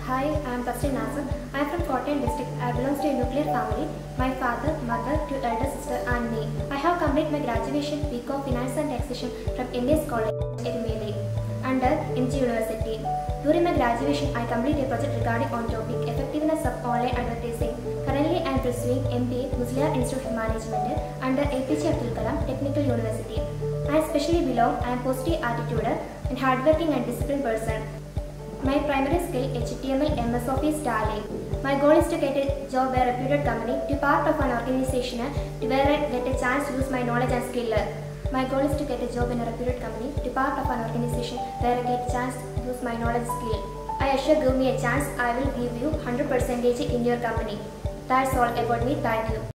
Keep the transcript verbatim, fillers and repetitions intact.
Hi, I am Tasrin Nasser. I am from Kottayam district. I belong to a nuclear family. My father, mother, two elder sister and me. I have completed my graduation B Com Finance and Taxation from M S College, Erumele, under M G University. During my graduation, I completed a project regarding on topic effectiveness of online advertising. Currently, I am pursuing M B A Musliar Institute of Management under A P J Abdul Kalam Technical University. I especially belong. I am positive attitude and hardworking and disciplined person. My primary skill H T M L, M S Office, Tally. My goal is to get a job at a reputed company, to be part of an organization to where I get a chance to use my knowledge and skill. My goal is to get a job in a reputed company, to be part of an organization where I get a chance to use my knowledge and skill. I assure give me a chance, I will give you one hundred percent in your company. That's all about me. Thank you.